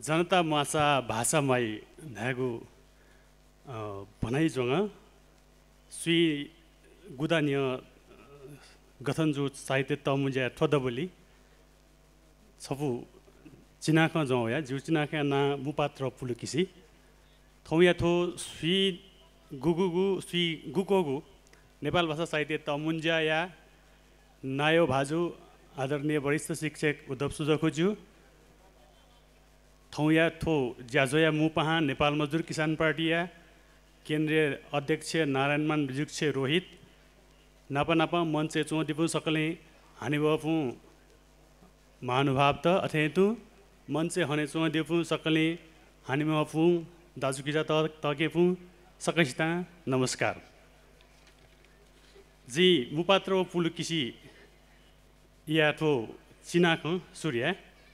जनता मासा भाषामाई नागु भनाइ जोंग सुई गुदानिय गठनजु साहित्य तमुजा ठोदबली छपु चिनाख जौया जिउ चिनाख ना मुपात्र पुलुकिसी थौया थो सुई गुगुगु सुई गुकोगु नेपाल भाषा साहित्य तमुन्जा या नायो भाजु आदरणीय वरिष्ठ शिक्षक उद्धव सुजखोज्यू थौया थो ज्याजोया मुपहा नेपाल मजदुर किसान पार्टी या केन्द्रीय अध्यक्ष नारायणमान विजुक्ष रोहित नापा नापा मञ्चे चौदिपु सकले हानिबपु महानुभाव त अथेतु मञ्चे हने चौदिपु सकले हानिबपु दाजुकिजा तकेपु सकैसिता नमस्कार जी मुपात्र पुलुकिसी या थो चिनाख सूर्य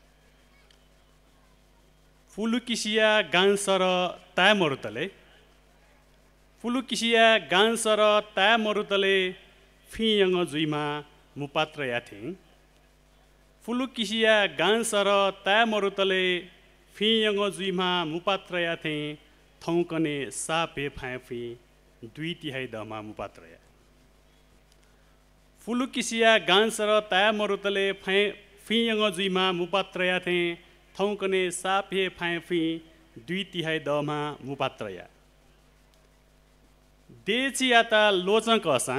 पुलुकिसिया गान्सर ताय मरुतले पुलुकिसिया गान्सर ताय मरुतले फियङ जुइमा मुपात्र याथे पुलुकिसिया गान्सर ताय मरुतले फियङ जुइमा मुपात्र याथे थौकने सापे फाफी 2/3 दमा मुपात्र या पुलुकिसिया गान्सर ताय मरुतले फियङ जुइमा मुपात्र याथे थौकने सापे फाफी 2/3 दमा मुपात्र या देचियाता लोचंक असा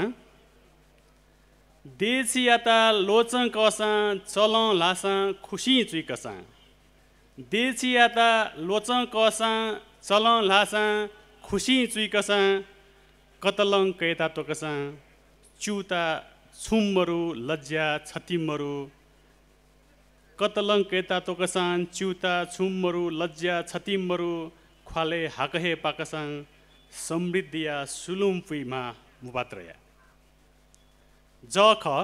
देचियाता लोचंक असा चलं लासा खुशी चुइकसा देचियाता लोचंक असा चलं लासा खुशी चुइकसा कतलं कैता तोकसा चुता छुमरु लज्जा छतिमरु कतलं कैता तोकसान चुता छुमरु लज्जा छतिमरु ख्वाले हाकहे पाकसाङ समृद्धिया सुलुम्पुइमा मुपात्रया जख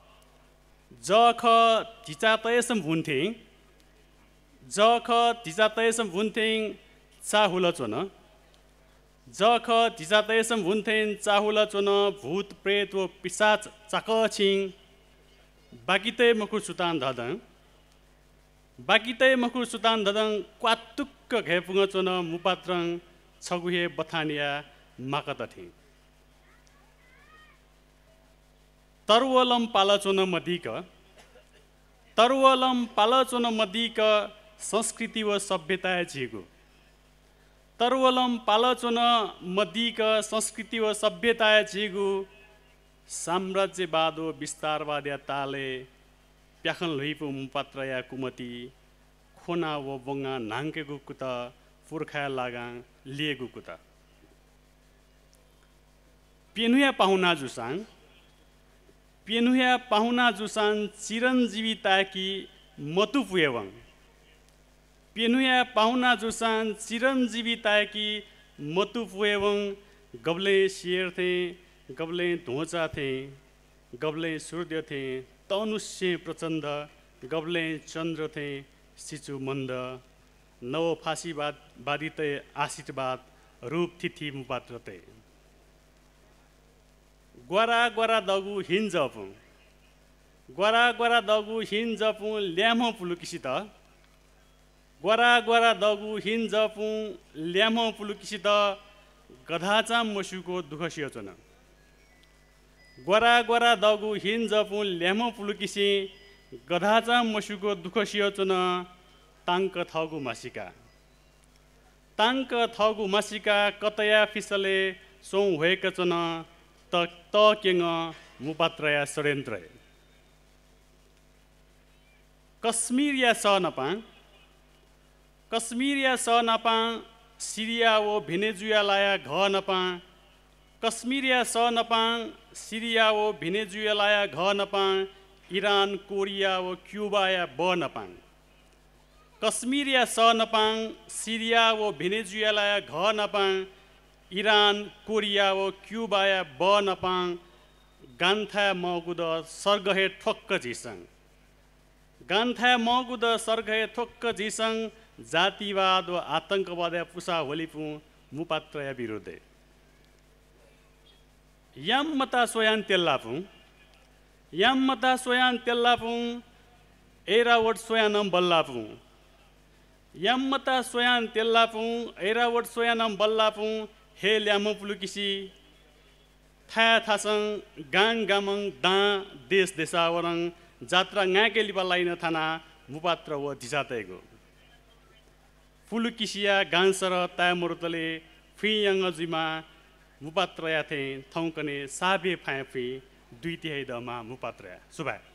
तिचातयसम भुन्थे जख तिचातयसम भुन्थे चाहुल चोन जख तिचातयसम भुन्थे चाहुल चोन भूत प्रेत व पिशाच चाकछिङ बाकितै मखु सुतान धदङ बाकितै मखु सुतान धदङ क्वातुक्क घेपुङ चोन मुपात्रङ छगुहे बथानिया माकतथे तरुवलम पालचोन मदीक संस्कृति व सभ्यता झिगु तरुवलम पालचोन मदीक संस्कृति व सभ्यता झिगु साम्राज्यवाद व विस्तारवाद्या ताले प्याखन लुइपु मुपात्रया कुमती खोना व बङ्गा नाङ्केगु कुत पुर्खा लागा लिएको कुता पेनुया पाहुना जुसाङ चिरञ्जीविताकी मतु पुयवङ पेनुया पाहुना जुसाङ चिरञ्जीविताकी मतु पुयवङ गब्ले शेर थे गब्ले धोचा थे गब्ले सूर्य थे तनुष्य प्रचण्ड गब्ले चन्द्र थे सिचु मन्द नव फाँसीवाद बाधितै आशितवाद रूप तिथि मुपात्रते ग्वारा दगु हिन्जपु ग्वारा दगु हिन्जपु ल्यामो पुलुकिसित ग्वारा दगु हिन्जपु ल्यामो पुलुकिसित गधाचाम मसुको दुखसियो चोन ग्वारा दगु हिन्जपु ल्यामो पुलुकिसी गधाचाम मसुको दुखसियो चोन ताङ्क थगु मासिका कतया फिसले सौ होएका चन त केङ मुपात्रया षड्यन्त्र कश्मीरिया सनपा सिरिया व भेनेजुएलाया घ नपा कश्मीरिया सनपा सिरिया व भेनेजुएलाया घ नपा इरान कोरिया व क्युबाया ब नपा कश्मीरिया सनपाङ सिरिया व भेनेजुएलाया घ नपाङ इरान कोरिया व क्युबाया ब नपाङ गान्था मगुद सर्गहे ठोक्क झिसङ गान्था मगुद सर्गहे ठोक्क झिसङ जातिवाद व आतंकवाद पुसा होलिपु मुपात्रया विरुद्धे यामता सोयान तेल्लापुङ एरावट सोयानम बल्लापुङ यामता सोयान तेल्लापुङ ऐरावट सोयानम बल्लापुङ हे ल्यामो पुलुकिसी थाया थासङ गाङ गामङ दाँ देश देशावरङ जात्रा गाँके लिपालाइन थाना मुपात्र व धिसातैको पुलुकिसिया गान्सर ताया मुरुतले फियङ्गजिमा मुपात्र याथे थौकने साबे फायाफी 2/3 दमा मुपात्र सुभा